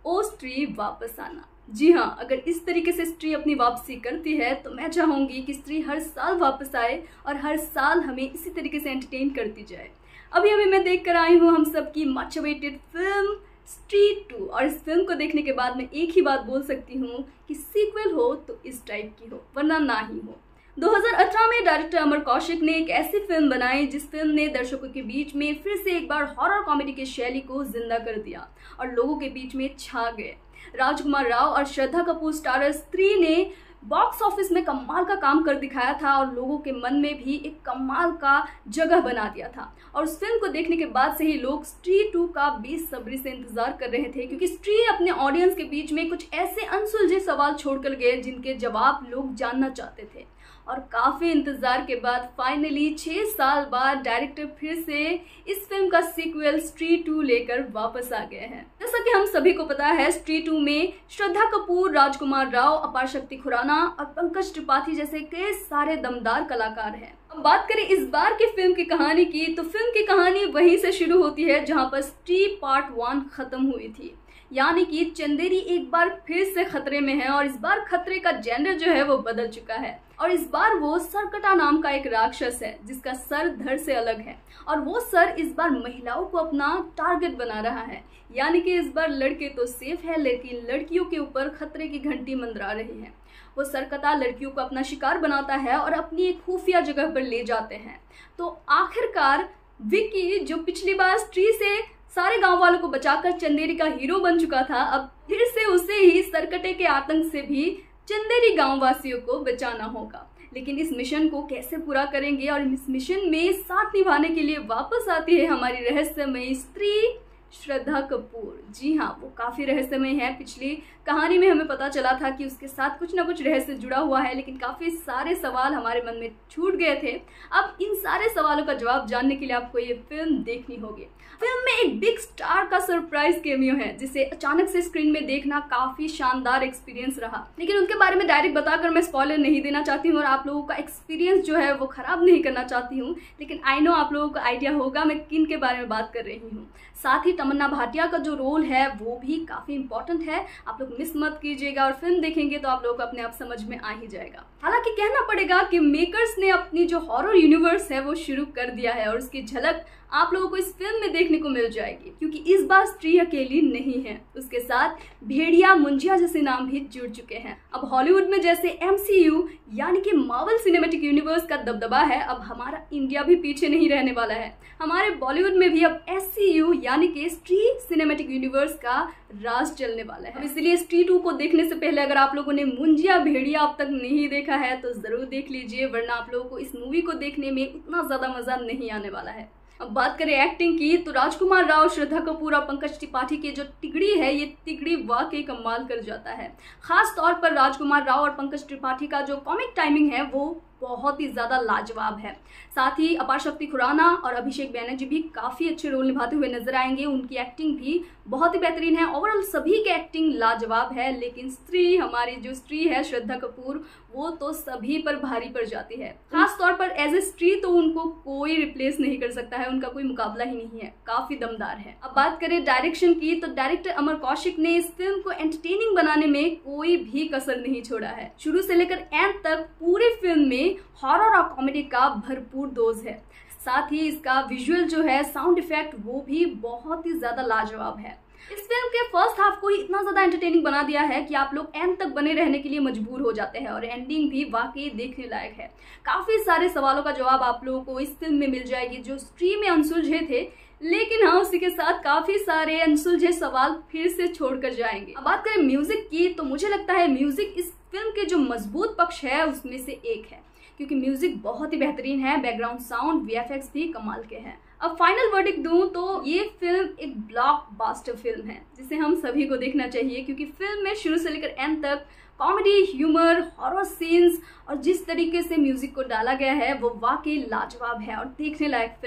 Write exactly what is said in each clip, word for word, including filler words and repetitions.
ओ स्त्री वापस आना। जी हाँ, अगर इस तरीके से स्त्री अपनी वापसी करती है तो मैं चाहूंगी कि स्त्री हर साल वापस आए और हर साल हमें इसी तरीके से एंटरटेन करती जाए। अभी अभी मैं देख कर आई हूँ हम सबकी much awaited film Stree two, और इस फिल्म को देखने के बाद मैं एक ही बात बोल सकती हूँ कि सीक्वल हो तो इस टाइप की हो, वरना ना ही हो। दो हज़ार अठारह में डायरेक्टर अमर कौशिक ने एक ऐसी फिल्म बनाई जिस फिल्म ने दर्शकों के बीच में फिर से एक बार हॉरर कॉमेडी की शैली को जिंदा कर दिया और लोगों के बीच में छा गए। राजकुमार राव और श्रद्धा कपूर स्टारर स्त्री ने बॉक्स ऑफिस में कमाल का काम कर दिखाया था और लोगों के मन में भी एक कमाल का जगह बना दिया था। और उस फिल्म को देखने के बाद से ही लोग स्त्री टू का बेसब्री से इंतजार कर रहे थे, क्योंकि स्त्री अपने ऑडियंस के बीच में कुछ ऐसे अनसुलझे सवाल छोड़कर गए जिनके जवाब लोग जानना चाहते थे। और काफ़ी इंतज़ार के बाद फाइनली छः साल बाद डायरेक्टर फिर से इस फिल्म का सीक्वल स्त्री टू लेकर वापस आ गए हैं। जैसा कि हम सभी को पता है, स्त्री टू में श्रद्धा कपूर, राजकुमार राव, अपार शक्ति खुराना और पंकज त्रिपाठी जैसे कई सारे दमदार कलाकार हैं। अब बात करें इस बार की फिल्म की कहानी की, तो फिल्म की कहानी वहीं से शुरू होती है जहाँ पर स्त्री पार्ट वन खत्म हुई थी, यानी कि चंदेरी एक बार फिर से खतरे में है और इस बार खतरे का जेंडर जो है वो बदल चुका है। और इस बार वो सरकटा नाम का एक राक्षस है जिसका सर धड़ से अलग है और वो सर इस बार महिलाओं को अपना टारगेट बना रहा है। यानी कि इस बार लड़के तो सेफ है लेकिन लड़कियों के ऊपर खतरे की घंटी मंडरा रही है। वो सरकटा लड़कियों को अपना शिकार बनाता है और अपनी एक खुफिया जगह पर ले जाते हैं। तो आखिरकार विकी, जो पिछली बार स्त्री से सारे गांव वालों को बचाकर चंदेरी का हीरो बन चुका था, अब फिर से उसे ही सरकटे के आतंक से भी चंदेरी गांव वासियों को बचाना होगा। लेकिन इस मिशन को कैसे पूरा करेंगे, और इस मिशन में साथ निभाने के लिए वापस आती है हमारी रहस्यमयी स्त्री श्रद्धा कपूर। जी हाँ, वो काफ़ी रहस्यमय है। पिछली कहानी में हमें पता चला था कि उसके साथ कुछ ना कुछ रहस्य जुड़ा हुआ है, लेकिन काफ़ी सारे सवाल हमारे मन में छूट गए थे। अब इन सारे सवालों का जवाब जानने के लिए आपको ये फिल्म देखनी होगी। फिल्म में एक बिग स्टार का सरप्राइज कैमियो है जिसे अचानक से स्क्रीन में देखना काफ़ी शानदार एक्सपीरियंस रहा, लेकिन उनके बारे में डायरेक्ट बताकर मैं स्पॉइलर नहीं देना चाहती हूँ और आप लोगों का एक्सपीरियंस जो है वो ख़राब नहीं करना चाहती हूँ। लेकिन आई नो आप लोगों को आइडिया होगा मैं किन के बारे में बात कर रही हूँ। साथ ही तमन्ना भाटिया का जो रोल है वो भी काफ़ी इंपॉर्टेंट है, आप लोग मिस मत कीजिएगा और फिल्म देखेंगे तो आप लोगों को अपने आप समझ में आ ही जाएगा। हालांकि कहना पड़ेगा कि मेकर्स ने अपनी जो हॉरर यूनिवर्स है वो शुरू कर दिया है और उसकी झलक आप लोगों को इस फिल्म में देखने को मिल जाएगी, क्योंकि इस बार स्त्री अकेली नहीं है, उसके साथ भेड़िया मुंजिया जैसे नाम भी जुड़ चुके हैं। अब हॉलीवुड में जैसे एमसीयू यानी कि मार्वल सिनेमैटिक यूनिवर्स का दबदबा है, अब हमारा इंडिया भी पीछे नहीं रहने वाला है। हमारे बॉलीवुड में भी अब एससीयू यानी कि स्त्री सिनेमैटिक यूनिवर्स का राज चलने वाला है। इसलिए स्त्री टू को देखने से पहले अगर आप लोगों ने मुंजिया भेड़िया अब तक नहीं देखा है तो जरूर देख लीजिए, वरना आप लोगों को इस मूवी को देखने में उतना ज्यादा मजा नहीं आने वाला है। अब बात करें एक्टिंग की, तो राजकुमार राव, श्रद्धा कपूर और पंकज त्रिपाठी की जो तिगड़ी है, ये तिगड़ी वाकई कमाल कर जाता है। खास तौर पर राजकुमार राव और पंकज त्रिपाठी का जो कॉमिक टाइमिंग है वो बहुत ही ज़्यादा लाजवाब है। साथ ही अपार शक्ति खुराना और अभिषेक बैनर्जी भी काफ़ी अच्छे रोल निभाते हुए नजर आएंगे, उनकी एक्टिंग भी बहुत ही बेहतरीन है। ओवरऑल सभी की एक्टिंग लाजवाब है, लेकिन स्त्री, हमारी जो स्त्री है श्रद्धा कपूर, वो तो सभी पर भारी पड़ जाती है। खास तौर पर एज ए स्त्री तो उनको कोई रिप्लेस नहीं कर सकता है, उनका कोई मुकाबला ही नहीं है, काफ़ी दमदार है। अब बात करें डायरेक्शन की, तो डायरेक्टर अमर कौशिक ने इस फिल्म को एंटरटेनिंग बनाने में कोई भी कसर नहीं छोड़ा है। शुरू से लेकर एंड तक पूरी फिल्म में हॉरर और कॉमेडी का भरपूर डोज है। साथ ही इसका विजुअल जो है, साउंड इफेक्ट, वो भी बहुत ही ज्यादा लाजवाब है। इस फिल्म के फर्स्ट हाफ को ही इतना ज्यादा एंटरटेनिंग बना दिया है कि आप लोग एंड तक बने रहने के लिए मजबूर हो जाते हैं और एंडिंग भी वाकई देखने लायक है। काफी सारे सवालों का जवाब आप लोगों को इस फिल्म में मिल जाएगी जो स्त्री में अनसुलझे थे, लेकिन हाँ उसी के साथ काफी सारे अनसुलझे सवाल फिर से छोड़कर जाएंगे। अब बात करें म्यूजिक की, तो मुझे लगता है म्यूजिक इस फिल्म के जो मजबूत पक्ष है उसमें से एक है, क्योंकि म्यूजिक बहुत ही बेहतरीन है, बैकग्राउंड साउंड, वीएफएक्स भी कमाल के हैं। अब फाइनल वर्डिक्ट दूं तो ये फिल्म एक ब्लॉकबस्टर फिल्म है जिसे हम सभी को देखना चाहिए, क्योंकि फिल्म में शुरू से लेकर एंड तक कॉमेडी, ह्यूमर, हॉरर सीन्स और जिस तरीके से म्यूजिक को डाला गया है वो वाकई लाजवाब है और देखने लायक फिल्म है।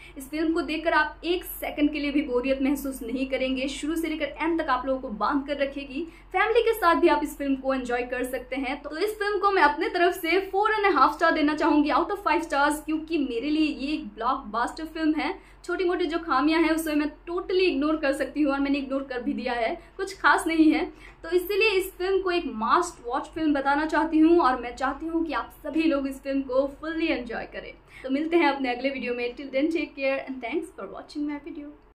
इस फिल्म को देखकर आप एक सेकंड के लिए भी बोरियत महसूस नहीं करेंगे। शुरू से लेकर एंड तक आप लोगों को बांध कर रखेगी। फैमिली के साथ भी आप इस फिल्म को एंजॉय कर सकते हैं। तो इस फिल्म को मैं अपने तरफ से फोर एंड हाफ स्टार देना चाहूंगी आउट ऑफ फाइव स्टार्स, क्योंकि मेरे लिए ये एक ब्लॉकबस्टर फिल्म है। छोटी मोटी जो खामियां हैं उसे मैं टोटली इग्नोर कर सकती हूँ और मैंने इग्नोर कर भी दिया है, कुछ खास नहीं है। तो इसीलिए इस फिल्म को एक मस्ट वॉच फिल्म बताना चाहती हूँ और मैं चाहती हूँ कि आप सभी लोग इस फिल्म को फुल्ली एंजॉय करें। तो मिलते हैं अपने अगले वीडियो में। Till then take care and thanks for watching my video.